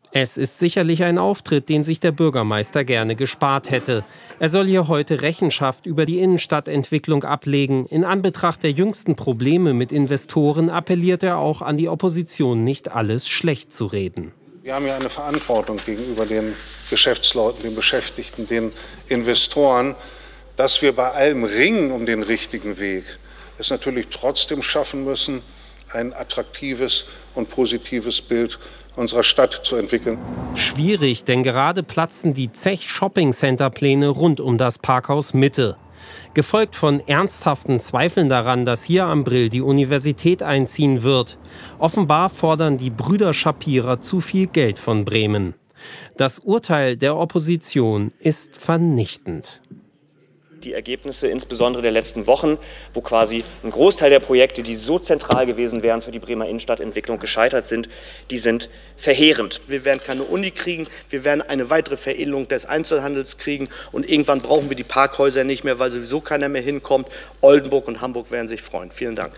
Es ist sicherlich ein Auftritt, den sich der Bürgermeister gerne gespart hätte. Er soll hier heute Rechenschaft über die Innenstadtentwicklung ablegen. In Anbetracht der jüngsten Probleme mit Investoren appelliert er auch an die Opposition, nicht alles schlecht zu reden. Wir haben ja eine Verantwortung gegenüber den Geschäftsleuten, den Beschäftigten, den Investoren, dass wir bei allem Ringen um den richtigen Weg es natürlich trotzdem schaffen müssen, ein attraktives und positives Bild unserer Stadt zu entwickeln. Schwierig, denn gerade platzen die Zech-Shopping-Center-Pläne rund um das Parkhaus Mitte. Gefolgt von ernsthaften Zweifeln daran, dass hier am Brill die Universität einziehen wird. Offenbar fordern die Brüder Schapira zu viel Geld von Bremen. Das Urteil der Opposition ist vernichtend. Die Ergebnisse insbesondere der letzten Wochen, wo quasi ein Großteil der Projekte, die so zentral gewesen wären für die Bremer Innenstadtentwicklung, gescheitert sind, die sind verheerend. Wir werden keine Uni kriegen, wir werden eine weitere Veredelung des Einzelhandels kriegen und irgendwann brauchen wir die Parkhäuser nicht mehr, weil sowieso keiner mehr hinkommt. Oldenburg und Hamburg werden sich freuen. Vielen Dank.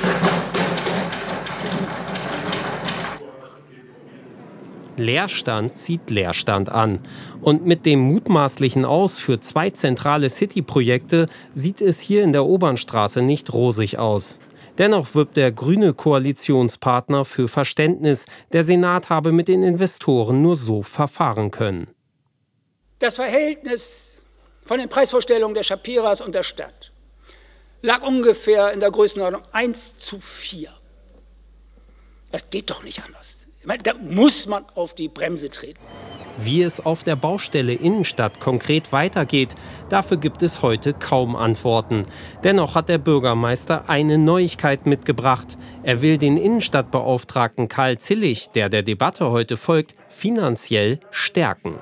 Leerstand zieht Leerstand an. Und mit dem mutmaßlichen Aus für 2 zentrale City-Projekte sieht es hier in der Obernstraße nicht rosig aus. Dennoch wirbt der grüne Koalitionspartner für Verständnis. Der Senat habe mit den Investoren nur so verfahren können. Das Verhältnis von den Preisvorstellungen der Schapiras und der Stadt lag ungefähr in der Größenordnung 1:4. Das geht doch nicht anders. Da muss man auf die Bremse treten. Wie es auf der Baustelle Innenstadt konkret weitergeht, dafür gibt es heute kaum Antworten. Dennoch hat der Bürgermeister eine Neuigkeit mitgebracht. Er will den Innenstadtbeauftragten Karl Zillig, der Debatte heute folgt, finanziell stärken.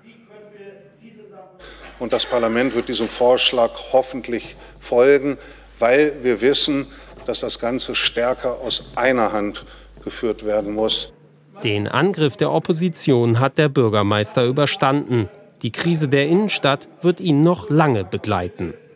Und das Parlament wird diesem Vorschlag hoffentlich folgen, weil wir wissen, dass das Ganze stärker aus einer Hand geführt werden muss. Den Angriff der Opposition hat der Bürgermeister überstanden. Die Krise der Innenstadt wird ihn noch lange begleiten.